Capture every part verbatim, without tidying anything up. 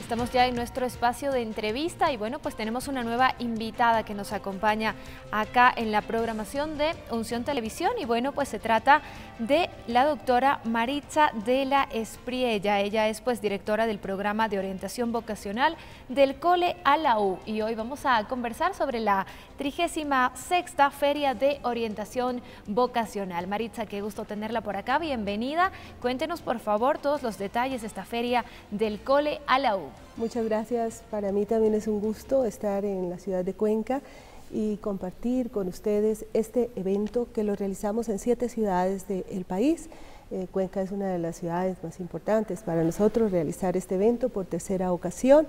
Estamos ya en nuestro espacio de entrevista y bueno, pues tenemos una nueva invitada que nos acompaña acá en la programación de Unción Televisión y bueno, pues se trata de la doctora Maritza de la Espriella. Ella es pues directora del programa de orientación vocacional del Cole a la U y hoy vamos a conversar sobre la trigésima sexta Feria de Orientación Vocacional. Maritza, qué gusto tenerla por acá, bienvenida. Cuéntenos por favor todos los detalles de esta feria del Cole a la U. Muchas gracias, para mí también es un gusto estar en la ciudad de Cuenca y compartir con ustedes este evento que lo realizamos en siete ciudades del país. Eh, Cuenca es una de las ciudades más importantes para nosotros realizar este evento por tercera ocasión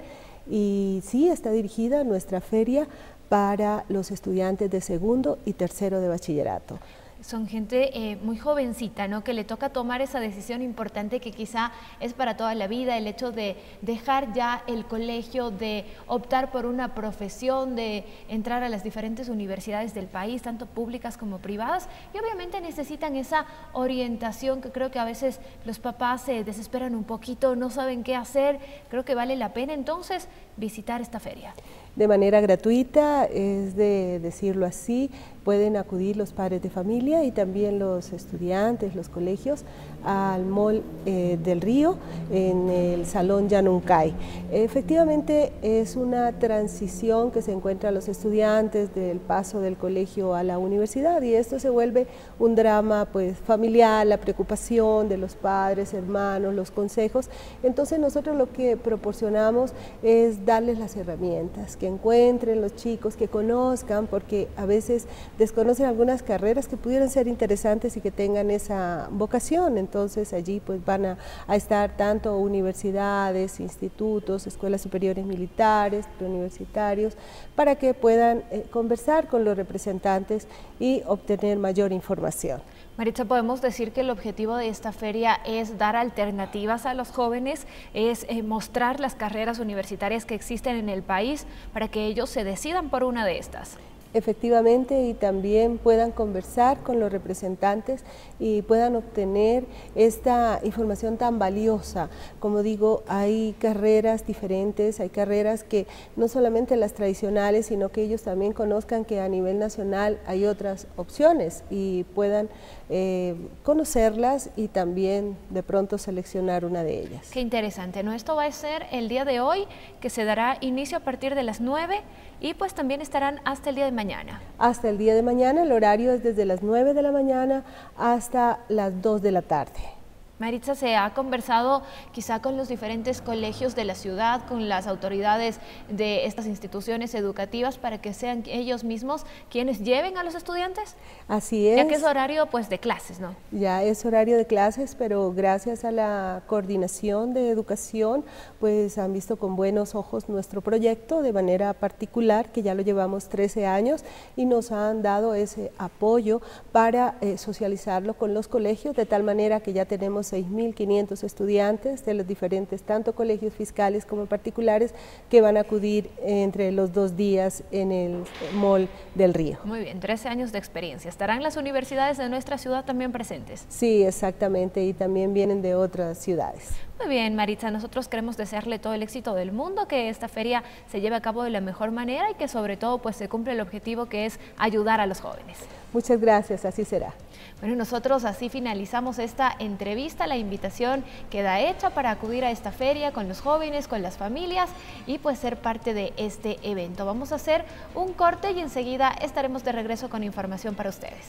y sí está dirigida nuestra feria para los estudiantes de segundo y tercero de bachillerato. Son gente eh, muy jovencita, ¿no? Que le toca tomar esa decisión importante que quizá es para toda la vida, el hecho de dejar ya el colegio, de optar por una profesión, de entrar a las diferentes universidades del país, tanto públicas como privadas, y obviamente necesitan esa orientación que creo que a veces los papás se desesperan un poquito, no saben qué hacer. Creo que vale la pena entonces visitar esta feria. De manera gratuita, es de decirlo así, pueden acudir los padres de familia y también los estudiantes, los colegios, al Mall eh, del Río, en el Salón Yanuncay. Efectivamente es una transición que se encuentra a los estudiantes del paso del colegio a la universidad y esto se vuelve un drama pues familiar, la preocupación de los padres, hermanos, los consejos. Entonces nosotros lo que proporcionamos es darles las herramientas, que encuentren los chicos, que conozcan, porque a veces desconocen algunas carreras que pudieran ser interesantes y que tengan esa vocación. Entonces allí pues van a, a estar tanto universidades, institutos, escuelas superiores militares, preuniversitarios, para que puedan eh, conversar con los representantes y obtener mayor información. Maritza, podemos decir que el objetivo de esta feria es dar alternativas a los jóvenes, es eh, mostrar las carreras universitarias que existen en el país para que ellos se decidan por una de estas. Efectivamente, y también puedan conversar con los representantes y puedan obtener esta información tan valiosa. Como digo, hay carreras diferentes, hay carreras que no solamente las tradicionales, sino que ellos también conozcan que a nivel nacional hay otras opciones y puedan eh, conocerlas y también de pronto seleccionar una de ellas. Qué interesante, ¿no? Esto va a ser el día de hoy, que se dará inicio a partir de las nueve y pues también estarán hasta el día de mañana. Hasta el día de mañana, el horario es desde las nueve de la mañana hasta las dos de la tarde. Maritza, ¿se ha conversado quizá con los diferentes colegios de la ciudad, con las autoridades de estas instituciones educativas para que sean ellos mismos quienes lleven a los estudiantes? Así es. Ya que es horario pues de clases, ¿no? Ya es horario de clases, pero gracias a la coordinación de educación, pues han visto con buenos ojos nuestro proyecto de manera particular, que ya lo llevamos trece años y nos han dado ese apoyo para eh, socializarlo con los colegios, de tal manera que ya tenemos seis mil quinientos estudiantes de los diferentes, tanto colegios fiscales como particulares, que van a acudir entre los dos días en el Mall del Río. Muy bien, trece años de experiencia. ¿Estarán las universidades de nuestra ciudad también presentes? Sí, exactamente, y también vienen de otras ciudades. Muy bien, Maritza, nosotros queremos desearle todo el éxito del mundo, que esta feria se lleve a cabo de la mejor manera y que sobre todo pues se cumpla el objetivo que es ayudar a los jóvenes. Muchas gracias, así será. Bueno, nosotros así finalizamos esta entrevista, la invitación queda hecha para acudir a esta feria con los jóvenes, con las familias y pues ser parte de este evento. Vamos a hacer un corte y enseguida estaremos de regreso con información para ustedes.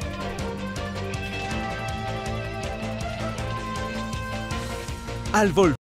Al volver